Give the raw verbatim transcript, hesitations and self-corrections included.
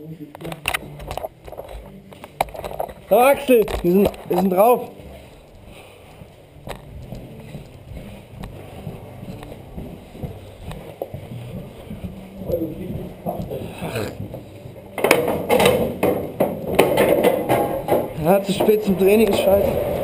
Oh, Axel, wir sind, wir sind drauf. Ja, zu spät zum Training ist scheiße.